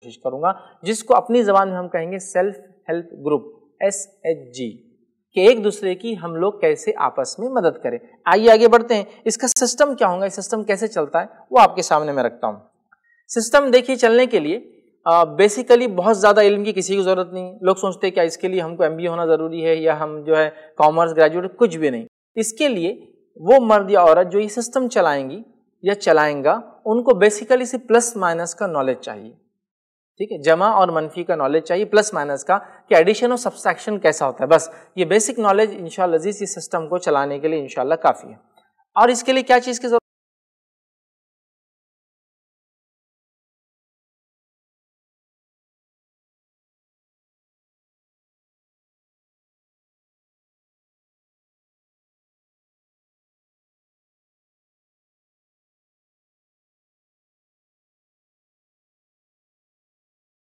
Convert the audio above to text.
کوشش کروں گا، جس کو اپنی زبان میں ہم کہیں گے سیلف ہیلپ گروپ SHG، کہ ایک دوسرے کی ہم لوگ کیسے آپس میں مدد کریں۔ آئیے آگے بڑھتے ہیں، اس کا سسٹم کیا ہوگا، اس سسٹم کیسے چلتا ہے وہ آپ کے سامنے میں رکھتا ہوں۔ سسٹم دیکھیے چلنے کے لیے بیسیکلی بہت زیادہ علم کی کسی کی ضرورت نہیں، لوگ سوچتے ہیں کیا اس کے لیے ہم کو MBA ہونا ضروری ہے یا ہم جو ہے کامرس گریجویٹ، کچھ بھی نہیں۔ اس کے لیے وہ مرد یا عورت جو یہ سسٹم چلائیں گی یا چلائیں گا، ان کو بیسیکلی صرف پلس مائنس کا نالج چاہیے، ٹھیک ہے، جمع اور منفی کا نالج چاہیے، پلس مائنس کا کہ ایڈیشن اور سبسٹریکشن کیسا ہوتا ہے، بس یہ بیسک نالج انشاءاللہ عزیز اس سسٹم کو چلانے کے لیے انشاءاللہ کافی ہے۔ اور اس کے لیے کیا چیز کی ضرورت